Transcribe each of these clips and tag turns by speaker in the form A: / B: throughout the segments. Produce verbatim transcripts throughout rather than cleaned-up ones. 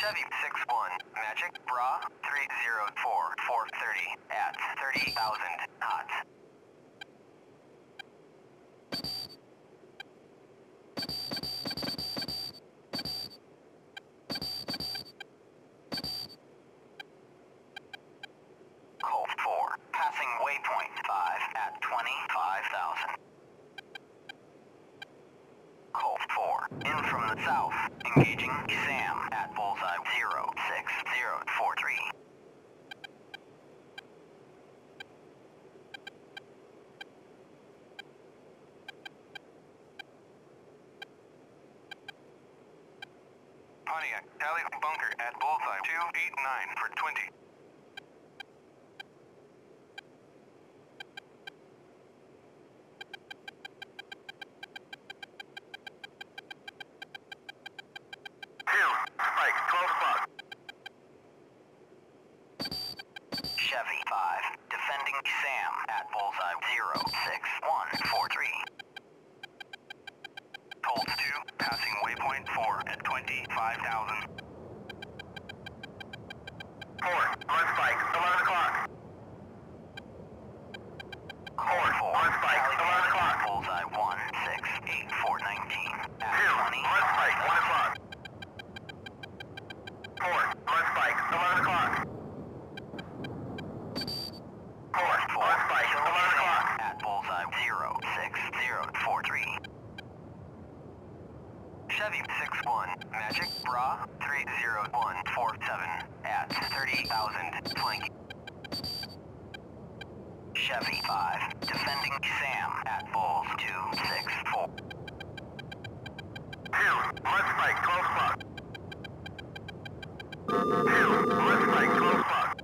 A: Chevy six one, Magic Bra three zero four four thirty at thirty thousand knots. Colt four, passing waypoint five at twenty-five thousand. Colt four, in from the south, engaging Sam at bullseye zero six zero four three.
B: Pontiac, tally bunker at bullseye two eight nine for twenty.
A: Chevy five, defending Sam at bullseye zero six one four three.
B: Colt two, passing waypoint four at twenty-five thousand.
C: four, on spike, eleven o'clock.
A: Colt four,
C: on spike, eleven o'clock.
A: bullseye one six eight four nineteen at
C: two,
A: twenty.
C: on spike, one o'clock. four, on spike, eleven o'clock. four, on spike, eleven o'clock.
A: At bullseye zero six zero four three. Chevy six one, Magic Bra three zero one four seven at thirty thousand flank. Chevy five, defending Sam at bulls two six four.
C: two, on spike, twelve o'clock. two, on spike, twelve o'clock.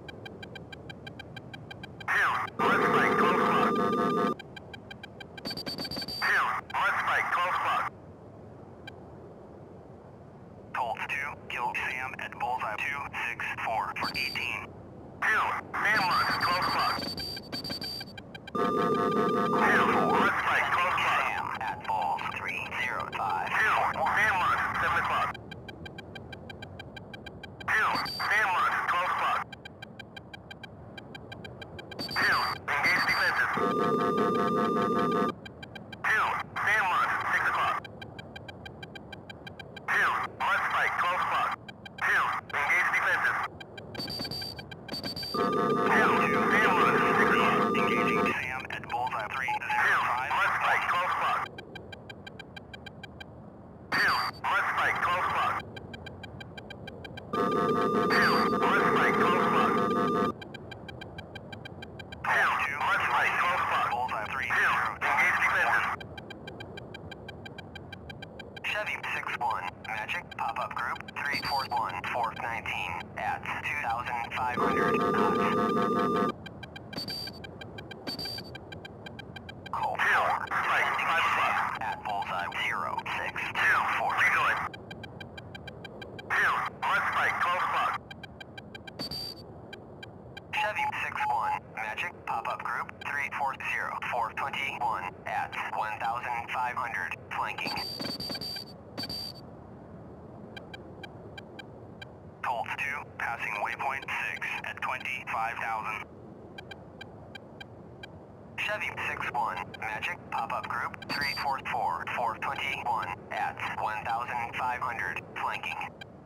C: two, on spike, twelve o'clock. two, on spike, twelve o'clock.
B: Colt two, killed Sam at bullseye two six four for eighteen.
C: two, Sam runs, twelve o'clock. two, on spike, twelve o'clock.
A: Sam at bulls three zero five.
C: two, Sam runs, seven o'clock. two, Sam runs, twelve o'clock. two, engage defensive. two, Sam runs, six o'clock. two, on spike, twelve o'clock. two, engage defensive. two, Sam runs, six o'clock.
B: Engaging Sam at bullseye three zero five.
C: two, on spike, twelve o'clock. two, on spike, twelve o'clock. two, on spike, twelve o'clock. two, on spike, twelve o'clock.
B: Bullseye three
C: two,
B: zero
C: engage defensive.
A: Chevy six one, Magic Pop-Up Group three four one four nineteen at two thousand five hundred knots. Colt
C: two,
A: four,
C: spike,
A: defending
C: five o'clock.
A: Sam at bullseye zero six
C: two,
A: two four three.
C: rejoin. two, on spike, twelve o'clock.
A: Chevy six one, Magic Pop-Up Group three four zero four twenty-one at one thousand five hundred flanking.
B: Colt two, passing waypoint six at twenty-five thousand.
A: Chevy six one, Magic Pop-Up Group three four four four twenty-one at one thousand five hundred flanking.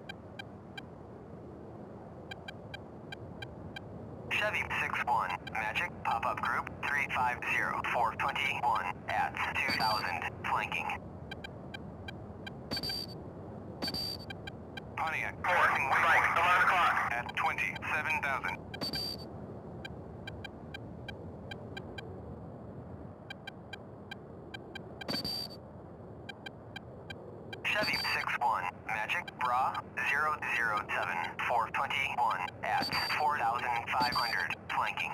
A: Chevy six one, Magic Pop-Up Group three five zero four twenty-one at two thousand flanking.
B: Pontiac,
C: four,
B: passing
C: spike,
B: waypoint
C: eleven o'clock.
B: at twenty-seven thousand.
A: Chevy six one, Magic Bra zero zero seven four twenty-one at four thousand five hundred flanking.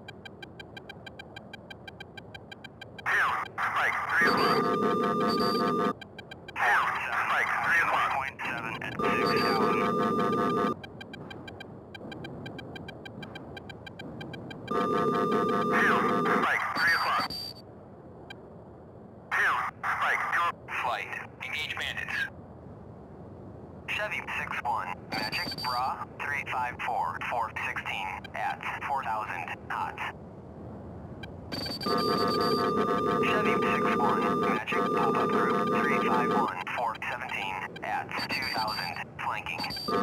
C: two, spike, three o'clock. two, spike, three o'clock.
B: Point seven at six thousand.
C: two, spike, three o'clock. two, spike, two.
A: Flight, engage bandits. Chevy six six one, Magic, Bra, three five four, four sixteen, at four thousand, hot. Chevy six one, Magic, pop-up group, three five one, four seventeen, at two thousand, flanking.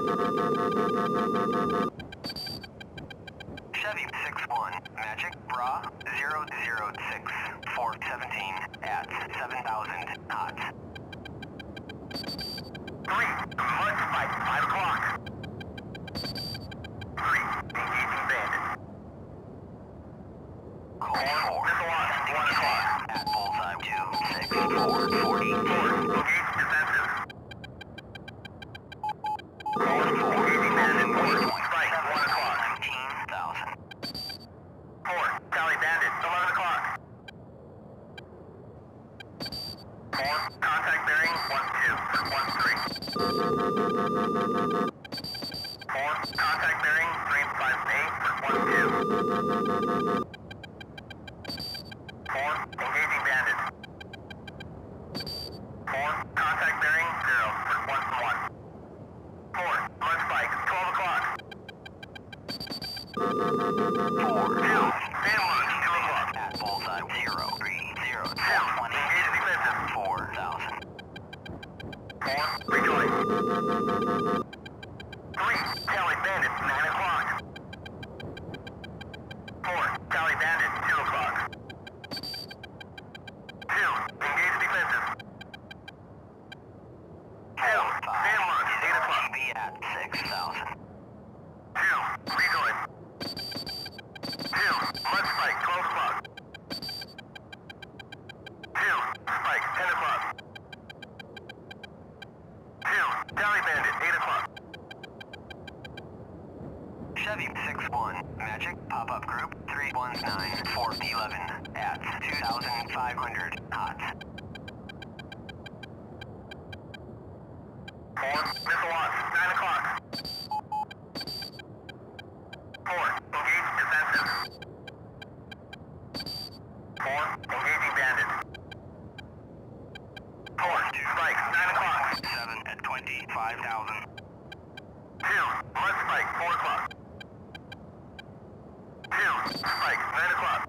A: Chevy six one, Magic, Bra, zero zero six, four seventeen, at seven thousand, hot.
C: Three, mud spike, five o'clock. Three, engaging bandit.
A: Cold four,
C: missile launch, one o'clock.
A: at bullseye, two six four, forty.
C: Four, engage defensive. Four, engaging bandit, four, strike, one o'clock.
A: nineteen thousand.
C: Four, tally bandit, eleven o'clock. Four, contact bearing, one two, one three. Four, contact bearing, three five eight, one two. Four, engaging bandit. Four, contact bearing, zero, one one. Four, mud spike, twelve o'clock.
A: Four,
C: Two, fan launch, two o'clock.
A: at bullseye, zero three zero,
C: Two,
A: four twenty,
C: engage defensive.
A: four thousand.
C: Four, rejoin. Three, tally bandit, nine o'clock. Four, tally bandit, two o'clock. Two, engage defensive. Two, fan launch, eight o'clock.
A: Be at six thousand.
C: Two, rejoin. Two, mud spike, twelve o'clock. Two, spike, ten o'clock. Two, tally bandit, eight o'clock.
A: Chevy six one, Magic, pop-up group, three one nine, four eleven, at two thousand five hundred, hot.
C: Four, missile launch, nine o'clock. Four, engage defensive. Four, engaging bandit. Four, strike, nine o'clock.
B: seven at twenty-five thousand.
C: Two, mud spike, four o'clock. Two, spike, nine o'clock.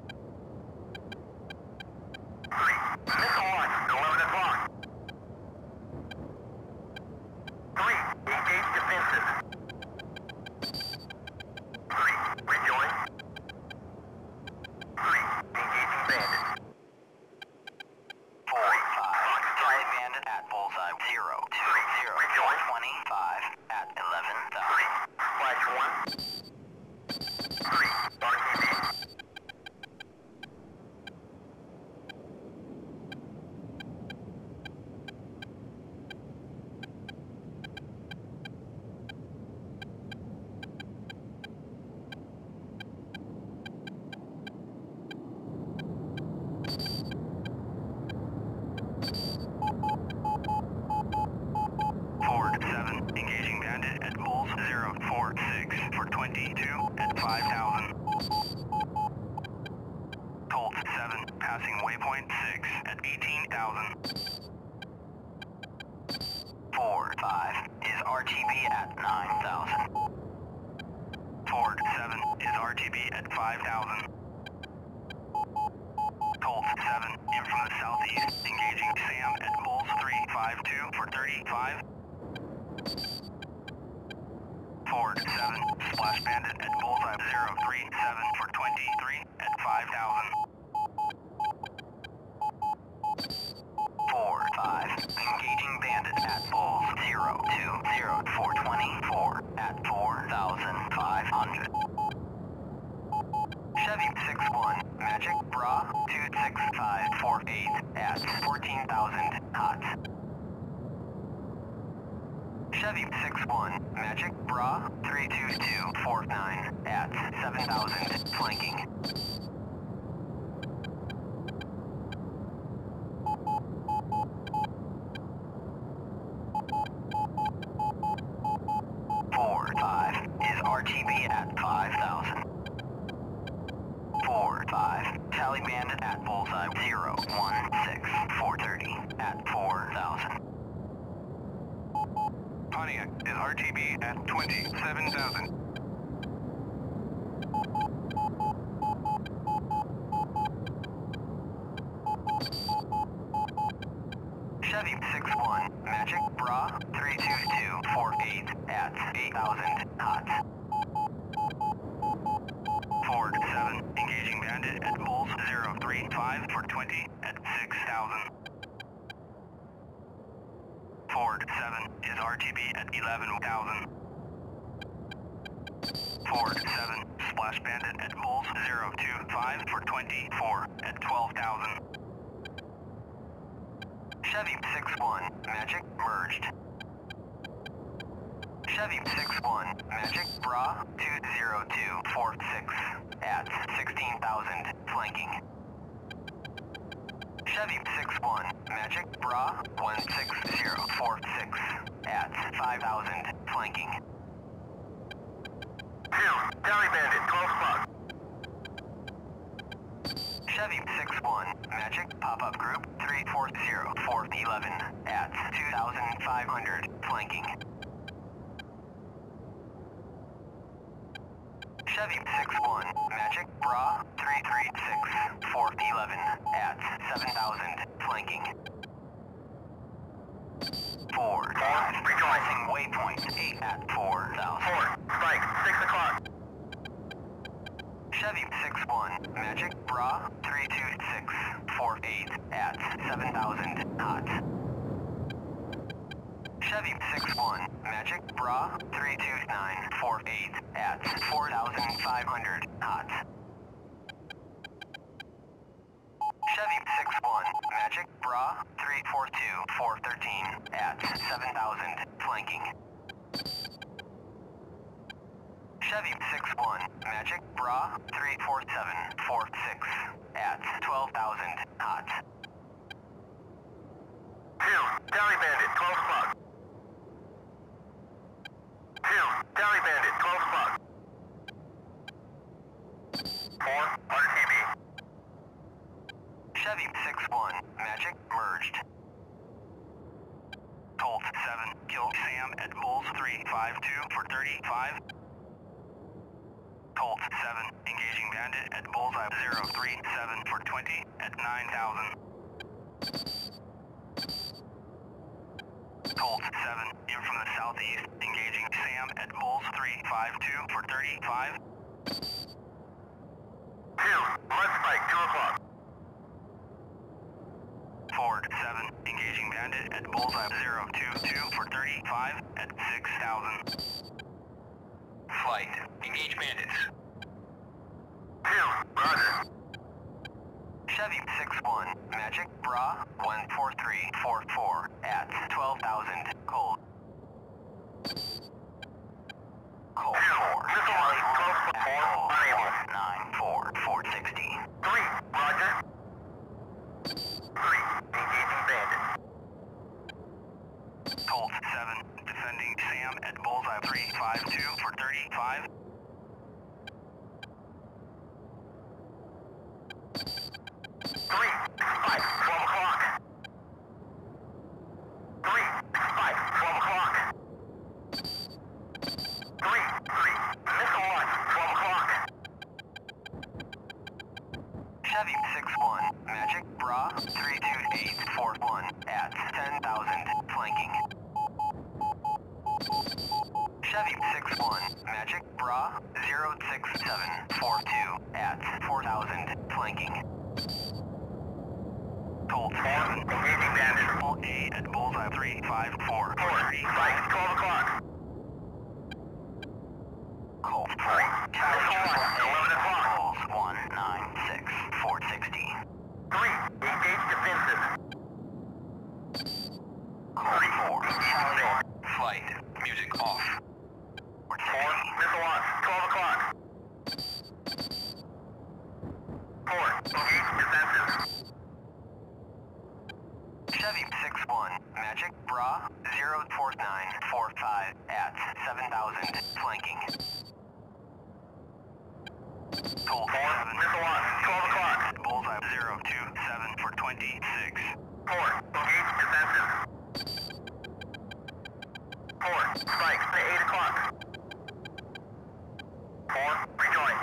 C: Three, missile launch, eleven o'clock. Three, engage defensive. Three, rejoin. Three, engaging bandit.
A: Four five, Charlie Bandit at bullseye, zero two zero, four twenty-five, at eleven
C: Three,
A: thousand.
C: flash one. Three, R T B.
B: Ford seven, engaging bandit at bulls zero four six for twenty-two at five thousand. Colt seven, passing waypoint six at eighteen thousand.
A: Four five, is R T B at nine thousand.
B: Ford seven is R T B at five thousand. Colt seven, in from the southeast, engaging Sam at bulls three five two for thirty-five. Ford seven, splash bandit at bullseye zero three seven for twenty-three at five thousand.
A: Four five, engaging bandit at bulls, zero two zero, four twenty-four, at four thousand five hundred. Chevy six one, Magic, Bra, two six five four eight, at fourteen thousand, hot. Chevy six one, Magic, Bra, three two two four nine, at seven thousand, flanking. Four five, is R T B at five thousand. Four five, Tally Bandit at bullseye, zero one six four thirty, at four thousand.
B: Pontiac is R T B at twenty-seven thousand.
A: Chevy six one, Magic, Bra, three two two four eight at eight thousand knots.
B: Ford seven, engaging Bandit at Bulls zero three five for twenty at six thousand. Ford seven is R T B at eleven thousand. Ford seven, Splash Bandit at Bulls zero two five for twenty-four at twelve thousand.
A: Chevy six one, Magic, merged. Chevy six one, Magic, Bra, two zero two four six at sixteen thousand, flanking. Chevy six one, Magic, Bra, one six zero four six at five thousand, flanking.
C: Two, Delhi Bandit, twelve o'clock.
A: Chevy six one, Magic, pop-up group, three four zero four eleven at two thousand five hundred, flanking. Chevy six one, Magic, Bra, three three six four eleven at seven thousand, flanking. Ford, rejoicing waypoint, eight at four thousand.
C: Ford, strike, six o'clock.
A: Chevy six one, Magic, Bra, three two six four eight at seven thousand knots. Chevy six one, Magic, Bra, three two nine four eight at four thousand five hundred knots. Chevy six one, Magic, Bra, three four two four one three at seven thousand, flanking. Chevy six one, Magic, Bra, three four seven four six at twelve thousand knots.
C: Two, Delhi Bandit, twelve o'clock. Two, Delhi Bandit, twelve o'clock. Four, R T B.
A: Chevy six one, Magic, merged.
B: Colt seven, kill Sam at Bulls three five two for thirty-five. Colt seven, engaging Bandit at Bullseye zero three seven for twenty at nine thousand. Colt seven, in from the southeast, engaging Sam at Bulls three five two for thirty-five.
C: Two, Mud Spike, two o'clock.
B: Ford seven, engaging Bandit at Bullseye zero two two for thirty-five at six thousand.
A: Flight, engage bandits.
C: Two, Roger.
A: Chevy six one, Magic, Bra, one four three four four at twelve thousand, cold. Cold four, Charlie, twelve, unable, nine four four sixty.
C: Three, Roger. Three, engaging bandit.
B: Colt seven, defending Sam at Bullseye three five two for thirty-five.
C: Three, Spike, twelve o'clock. Three, Spike, twelve o'clock. Three, three, missile launch, twelve o'clock.
A: Chevy six one, Magic, Bra, three two eight four one at ten thousand, flanking. Chevy six one, Magic, Bra, zero six seven four two at four thousand, flanking.
B: Colt seven,
C: Engaging bandit.
B: Triple A at Bullseye three five four
C: Four,
B: for
C: Spike,
B: thirty-five.
C: twelve o'clock.
A: Colt
C: Three,
A: four,
C: missile launch, eleven o'clock.
A: Balls one nine six four sixty.
C: Three, engage defensive.
A: Colt four, Charlie, flight, music off.
C: Four, missile launch, twelve o'clock. Four, engage defensive.
A: Chevy six one, Magic, Bra, zero four nine four five at seven thousand, flanking.
B: Colt
C: Four,
B: seven,
C: missile launch, twelve o'clock.
B: Bullseye zero two seven for twenty-six.
C: Four, engage defensive. Four, spike at eight o'clock. Four, rejoin.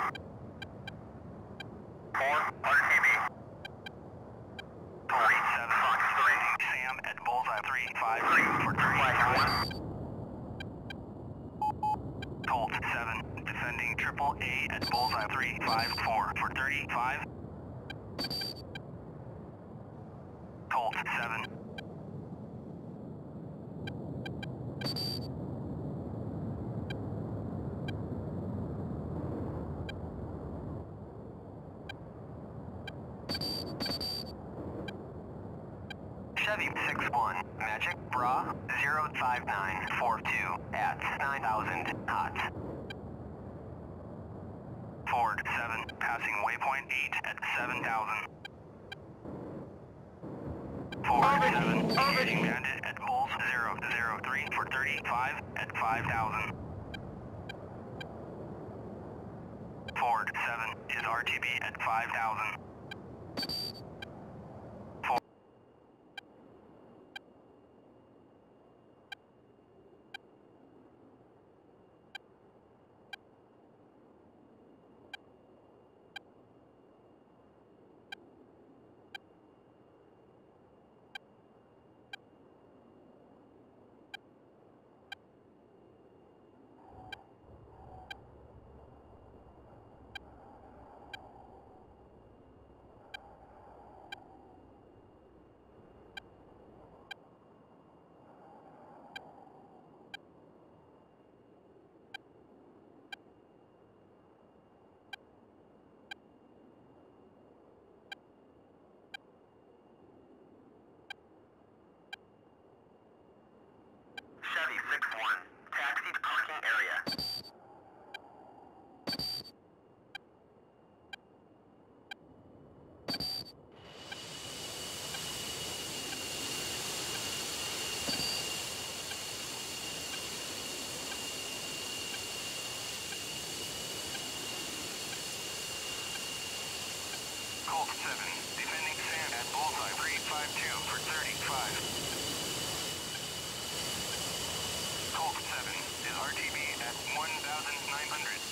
C: Four, R T B.
B: Three, seven, Fox three. Sam at bullseye three, five, three for thirty-five. Colt seven, defending triple A at bullseye three, five, four for thirty-five. Colt seven.
A: Chevy six one, Magic Bra zero five nine four two at nine thousand knots.
B: Ford seven, passing waypoint eight at seven thousand. Ford seven, engaging bandit at Bulls zero zero three for thirty-five at five thousand. Ford seven is R T B at five thousand.
C: Chevy six one, taxi to parking area.
B: Colt seven, defending Sam at bullseye three five two for thirty-five. Colt seven is R T B at one thousand nine hundred.